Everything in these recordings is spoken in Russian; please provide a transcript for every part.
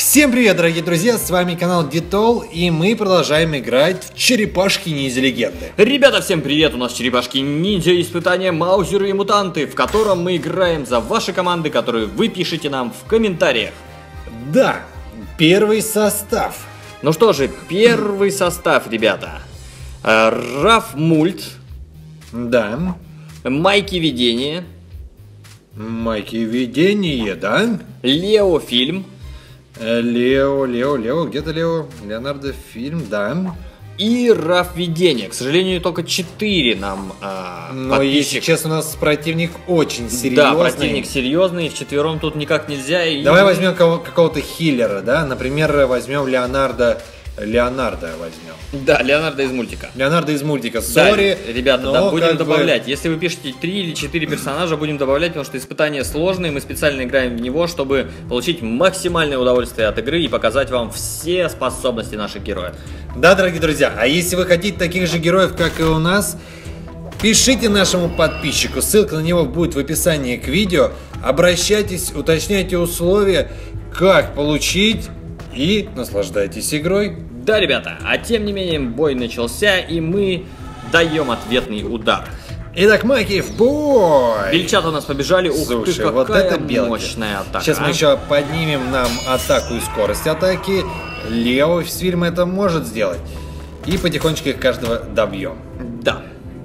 Всем привет, дорогие друзья, с вами канал Детол, и мы продолжаем играть в Черепашки-ниндзя-легенды. Ребята, всем привет, у нас Черепашки-ниндзя испытания Маузеры и Мутанты, в котором мы играем за ваши команды, которые вы пишете нам в комментариях. Да, первый состав. Ну что же, первый состав, ребята. Раф Мульт. Да. Майки Видение. Майки Видение, да. Лео Фильм. Лео, где-то Лео, Леонардо Фильм, да. И Раф Видение. К сожалению, только 4 нам но если честно, у нас противник очень серьезный. Да, противник серьезный, вчетвером тут никак нельзя. Давай возьмем какого-то хиллера, да, например, возьмем Леонардо возьмем. Да, Леонардо из мультика. Леонардо из мультика, сори. Да, ребята, да, будем добавлять. Если вы пишете 3 или 4 персонажа, будем добавлять, потому что испытания сложные, мы специально играем в него, чтобы получить максимальное удовольствие от игры и показать вам все способности наших героев. Да, дорогие друзья, а если вы хотите таких же героев, как и у нас, пишите нашему подписчику, ссылка на него будет в описании к видео. Обращайтесь, уточняйте условия, как получить, и наслаждайтесь игрой. Да, ребята, а тем не менее бой начался, и мы даем ответный удар. Итак, Майки, в бой! Бельчата у нас побежали. Слушай, ух ты, какая вот это мощная атака. Сейчас мы еще поднимем нам атаку и скорость атаки. Лео с фильма это может сделать. И потихонечку их каждого добьем. Да.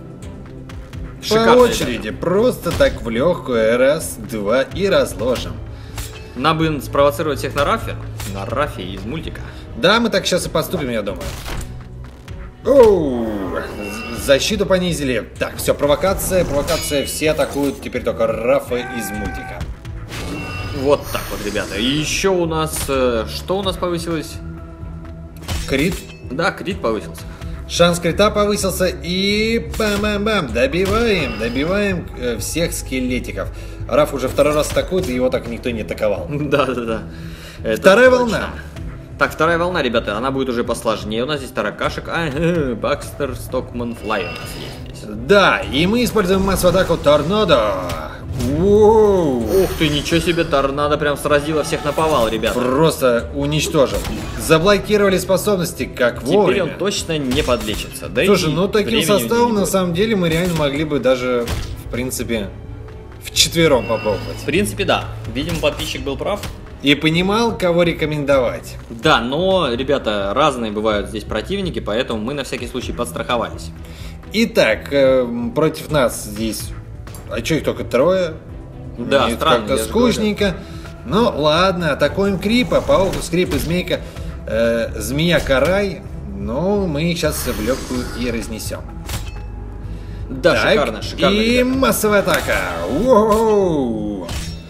По очереди, ребята. Просто так в легкую. Раз, два и разложим. Нам бы спровоцировать всех на Рафе из мультика. Да, мы так сейчас и поступим, я думаю. Оу, защиту понизили. Так, все, провокация, все атакуют теперь только Рафа из мультика. Вот так вот, ребята. И еще у нас, что у нас повысилось? Крит. Да, крит повысился. Шанс крита повысился и бам-бам-бам, добиваем всех скелетиков. Раф уже второй раз атакует, и его так никто не атаковал. Да. Вторая волна. Так, вторая волна, ребята, она будет уже посложнее. У нас здесь таракашек. Бакстер, Стокман, Флай у нас есть здесь. Да, и мы используем массовую атаку Торнадо. Воу. Ух ты, ничего себе, торнадо прям сразило всех наповал, ребята. Просто уничтожил. Заблокировали способности, как вовремя. Теперь он точно не подлечится. Да. Слушай, ну таким составом на самом деле мы реально могли бы даже, в принципе, вчетвером попробовать. В принципе, да. Видимо, подписчик был прав. И понимал, кого рекомендовать. Да, но, ребята, разные бывают здесь противники, поэтому мы на всякий случай подстраховались. Итак, против нас здесь... А что их только трое? Да, мне странно. Как-то скучненько. Ну, ладно, атакуем Крипа, Паук, Скрип и Змейка. Змея-карай. Ну, мы их сейчас в легкую и разнесем. Да, так, шикарно. И ребята. Массовая атака. Воу!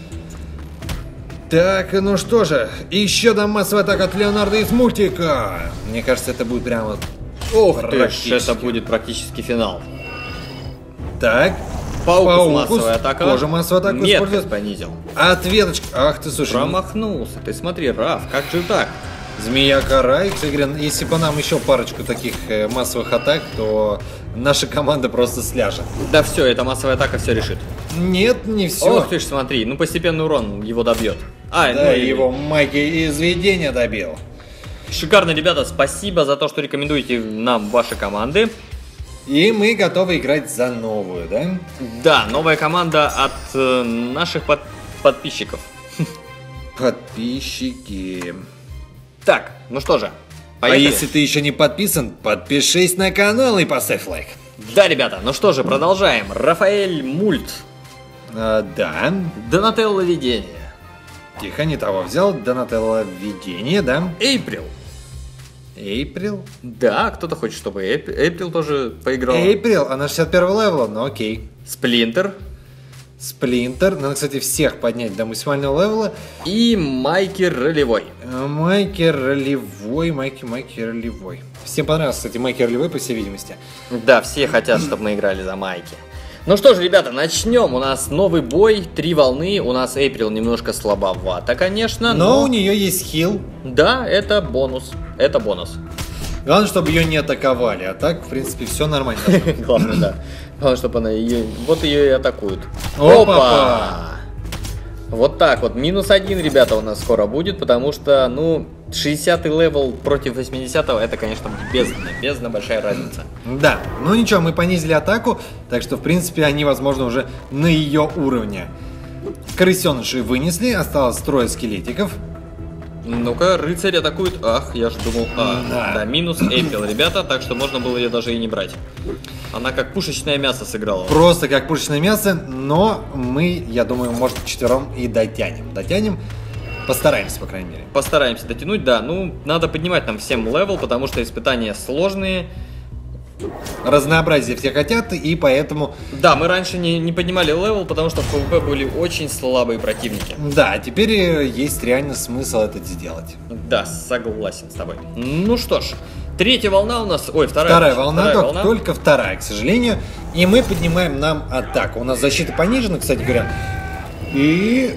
Так, ну что же, еще одна массовая атака от Леонардо из мультика. Мне кажется, это будет прямо... Ох ты ж, это будет практически финал. Так. Паукус массовая атака. Тоже массовая атака. Нет, понизил. Ответочка. Ах ты, слушай. Промахнулся. Ты смотри, Раф, как же так? Змея-карай. Кстати, если бы нам еще парочку таких массовых атак, то наша команда просто сляжет. Да все, эта массовая атака все решит. Нет, не все. Ох ты ж, смотри, ну постепенный урон его добьет. Да, ну, его Майки из Видения добил. Шикарно, ребята, спасибо за то, что рекомендуете нам ваши команды. И мы готовы играть за новую, да? Да, новая команда от наших подписчиков. Подписчики. Так, ну что же, поехали. А если ты еще не подписан, подпишись на канал и поставь лайк. Да, ребята, ну что же, продолжаем. Рафаэль Мульт. Да. Донателло Видение. Тихо, не того взял. Донателло Видение, да. Эйприл. Эйприл? Да, кто-то хочет, чтобы Эйприл тоже поиграл. Эйприл, она 61 левела, но окей. Сплинтер. Сплинтер. Надо, кстати, всех поднять до максимального левела. И Майки Ролевой. Майки Ролевой. Всем понравился, кстати, Майки Ролевой, по всей видимости. Да, все хотят, чтобы мы играли за Майки. Ну что же, ребята, начнем. У нас новый бой, 3 волны. У нас Эйприл немножко слабовато, конечно. Но у нее есть хил. Да, это бонус. Это бонус. Главное, чтобы ее не атаковали. А так, в принципе, все нормально. Главное, да. Главное, чтобы она ее... Вот ее и атакуют. Опа! Вот так вот. -1, ребята, у нас скоро будет, потому что, ну, 60-й левел против 80-го, это, конечно, бездна, большая разница. Да, ну ничего, мы понизили атаку, так что, в принципе, они, возможно, уже на ее уровне. Крысеныши вынесли, осталось трое скелетиков. Ну-ка, рыцарь атакует. Ах, я же думал. Да, минус Эйприл, ребята, так что можно было ее даже и не брать. Она как пушечное мясо сыграла. Просто как пушечное мясо, но мы, я думаю, может, вчетвером и дотянем. Дотянем, постараемся, по крайней мере. Постараемся дотянуть, да. Ну, надо поднимать нам всем левел, потому что испытания сложные. Разнообразие все хотят, и поэтому... Да, мы раньше не поднимали левел, потому что в PvP были очень слабые противники. Да, теперь есть реально смысл это сделать. Да, согласен с тобой. Ну что ж, третья волна у нас... Ой, вторая волна, только вторая, к сожалению. И мы поднимаем нам атаку. У нас защита понижена, кстати говоря. И...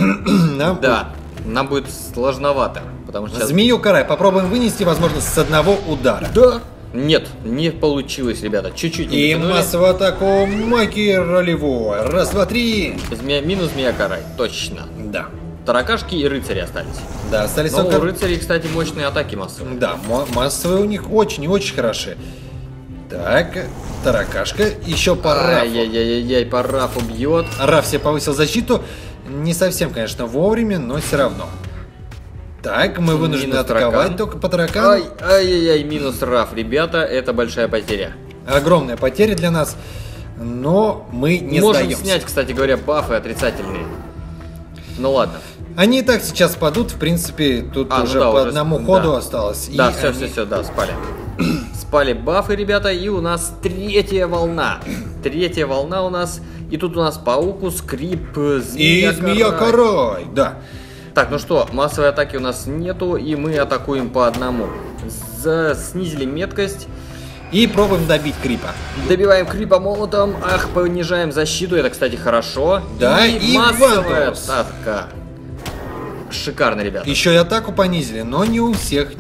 нам будет сложновато, потому что... Змею карай попробуем вынести, возможно, с одного удара. Да. Нет, не получилось, ребята. Чуть-чуть не дотянули. И массовую атаку Маки ролевой. Раз, два, три. Минус змея карай, точно. Да. Таракашки и рыцари остались. Да, остались но у рыцарей, кстати, мощные атаки массовые. Да, массовые у них очень и очень хороши. Так, таракашка, еще по Рафу. Ай-яй-яй-яй, по Рафу бьет. Раф себе повысил защиту. Не совсем, конечно, вовремя, но все равно. Так, мы вынуждены атаковать только по таракану. Ай-яй-яй, минус Раф, ребята, это большая потеря. Огромная потеря для нас, но мы не сдаемся. Можем снять, кстати говоря, бафы отрицательные. Ну ладно. Они и так сейчас падут, в принципе, тут уже по одному ходу осталось. Да, все, спали. Спали бафы, ребята, и у нас третья волна. Третья волна у нас, и тут у нас пауку, скрип, змея карай, да. Так, ну что, массовой атаки у нас нету, и мы атакуем по одному. Снизили меткость. И пробуем добить крипа. Добиваем крипа молотом. Ах, понижаем защиту, это, кстати, хорошо. Да, и массовая атака. Шикарно, ребята. Еще и атаку понизили, но не у всех.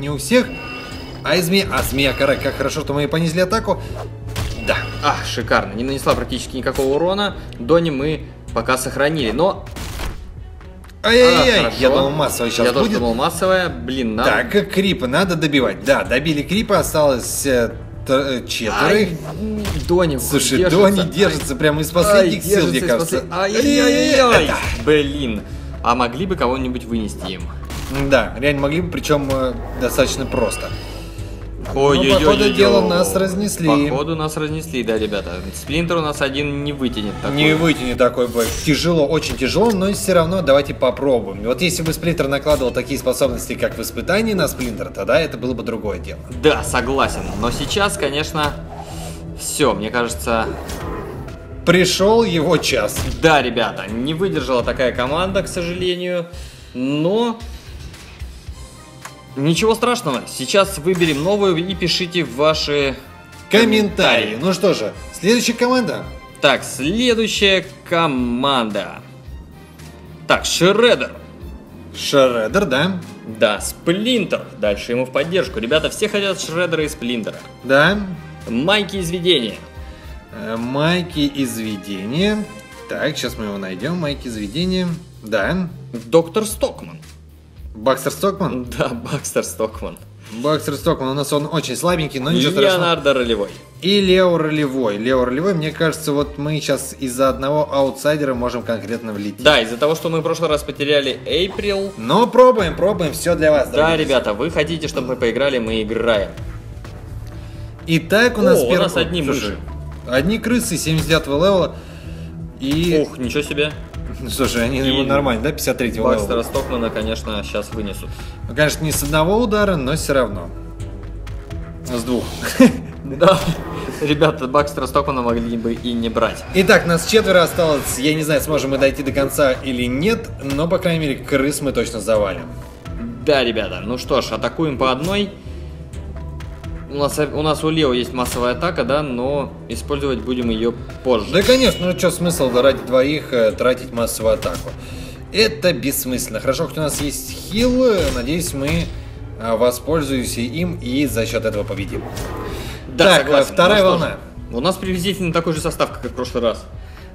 Змея карай, как хорошо, что мы и понизили атаку. Да. Шикарно, не нанесла практически никакого урона. Дони мы пока сохранили, но... Ай-яй-яй, я думал массовая сейчас будет. Я тоже думал массовая, блин, надо... Так, крипа надо добивать. Да, добили крипа, осталось 4. Дони, слушай, Дони держится прямо из последних сил, мне кажется. Ай-яй-яй-яй, блин. А могли бы кого-нибудь вынести им? Да, реально могли бы, причем достаточно просто. Ой-ой-ой, по ходу дела нас разнесли. Походу нас разнесли, да, ребята. Сплинтер у нас один не вытянет такой. Не вытянет такой бой. Тяжело, очень тяжело, но все равно давайте попробуем. Вот если бы Сплинтер накладывал такие способности, как в испытании на Сплинтер, тогда это было бы другое дело. Да, согласен. Но сейчас, конечно, все, мне кажется... Пришел его час. Да, ребята, не выдержала такая команда, к сожалению, но... Ничего страшного, сейчас выберем новую и пишите ваши комментарии. Ну что же, следующая команда. Так, следующая команда. Так, Шреддер. Шреддер, да? Да, Сплинтер. Дальше ему в поддержку. Ребята, все хотят Шреддера и Сплинтера. Да. Майки из видения. Майки из видения. Так, сейчас мы его найдем. Майки из видения. Да. Доктор Стокман. Бакстер Стокман? Да, Бакстер Стокман. Бакстер Стокман у нас он очень слабенький, но ничего страшного. Леонардо Ролевой. И Лео Ролевой. Лео Ролевой, мне кажется, вот мы сейчас из-за одного аутсайдера можем конкретно влететь. Да, из-за того, что мы в прошлый раз потеряли Эйприл. Но пробуем, все для вас. Да, ребята, вы хотите, чтобы мы поиграли, мы играем. Итак, у нас у нас одни мыши. Одни крысы 79 левела. И... Ух, ничего себе. Слушай, они его нормально, да, 53-го левела? Бакстера Стокмана, конечно, сейчас вынесут. Ну, конечно, не с одного удара, но все равно. С двух. Да, ребята, Бакстера Стокмана могли бы и не брать. Итак, нас 4 осталось. Я не знаю, сможем мы дойти до конца или нет, но, по крайней мере, крыс мы точно завалим. Да, ребята, ну что ж, атакуем по одной. У нас у Лео есть массовая атака, да, но использовать будем ее позже. Да, конечно, ну что смысл ради двоих тратить массовую атаку? Это бессмысленно. Хорошо, что у нас есть хил, надеюсь, мы воспользуемся им и за счет этого победим. Да, так, согласен. вторая волна. У нас приблизительно такой же состав, как и в прошлый раз.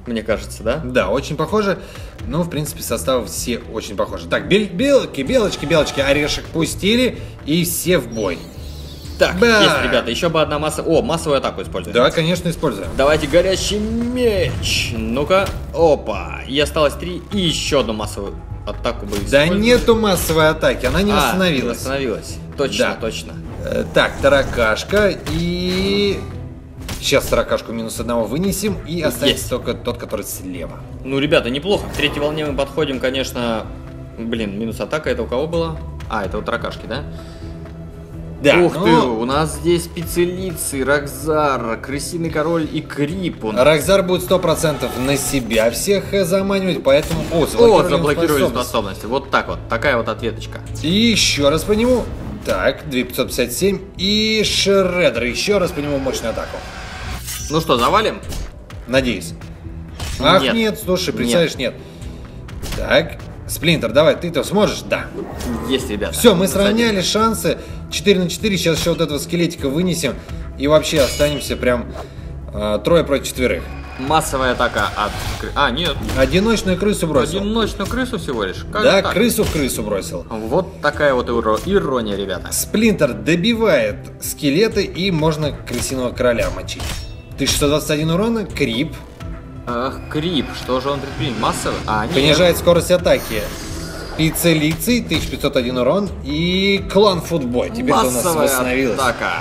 мне кажется, да? Да, очень похоже. Ну, в принципе, составы все очень похожи. Так, белочки, орешек пустили, и все в бой. Так, есть, ребята, еще бы одна масса... О, массовую атаку используем. Да, конечно, используем. Давайте горящий меч. Ну-ка, опа. И осталось 3, и еще одну массовую атаку бы Да использовали. нету массовой атаки, она не восстановилась. Не восстановилась. Точно, Да. точно. Так, таракашка и... Сейчас таракашку минус 1 вынесем, и останется Есть. только тот, который слева. Ну, ребята, неплохо. К третьей волне мы подходим, конечно... Блин, минус атака, это у кого было? А, это у таракашки, да? Да, Ух ну, ты, у нас здесь спецелицы, Рокзар, Крысиный Король и Крип. Рокзар будет 100% на себя всех заманивать, поэтому... О, заблокировали способности. Вот так вот, такая вот ответочка. И еще раз по нему. Так, 2557. И Шреддер. Еще раз по нему мощную атаку. Ну что, завалим? Надеюсь. Ах, Нет. нет, слушай, представляешь, нет. Так, Сплинтер, давай, ты-то сможешь? Да. Есть, ребята. Все, мы Засадим. сравняли шансы. 4 на 4. Сейчас еще вот этого скелетика вынесем. И вообще останемся прям 3 против 4. Массовая атака от... А, нет. Одиночную крысу бросил. Одиночную крысу всего лишь? Как Да, так? крысу в крысу бросил. Вот такая вот ирония, ребята. Сплинтер добивает скелеты, и можно крысиного короля мочить. 1621 урона, Крип. Ах, Крип, что же он предпримет? Массовый? А, нет. Понижает скорость атаки. Пиццелицей, 1501 урон. И клан Футбой. Теперь у нас Массовая восстановилось. атака.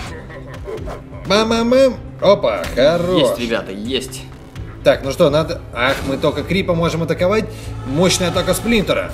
Бам-бам-бам. Опа, хорош. Есть, ребята, есть. Так, ну что, надо... Ах, мы только Крипа можем атаковать. Мощная атака Сплинтера.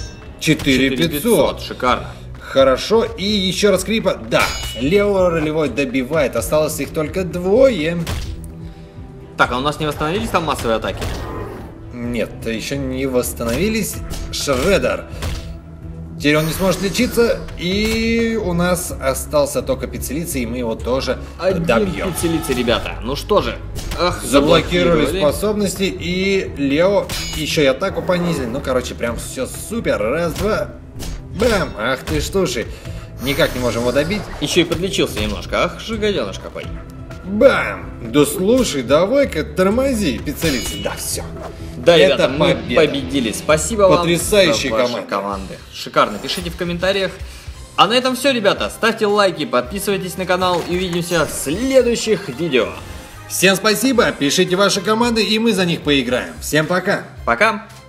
4500. Шикарно. Хорошо. И еще раз Крипа. Да, левый ролевой добивает. Осталось их только 2. Так, а у нас не восстановились там массовые атаки? Нет, еще не восстановились. Шреддер. Теперь он не сможет лечиться. И у нас остался только Пиццелица, и мы его тоже добьем. Пиццелицы, ребята. Ну что же. Ах, Заблокировали способности, и Лео еще и атаку понизили. Ну, короче, прям все супер. Раз, два. Бам! Ах ты ж, слушай. Никак не можем его добить. Еще и подлечился немножко. Ах, жигаденышка, пой. Бам! Да слушай, давай-ка тормози, Пиццелица. Да, все. Да, Это ребята, мы победа. победили. Спасибо вам Потрясающие за ваши команды. Шикарно. Пишите в комментариях. А на этом все, ребята. Ставьте лайки, подписывайтесь на канал и увидимся в следующих видео. Всем спасибо, пишите ваши команды, и мы за них поиграем. Всем пока. Пока.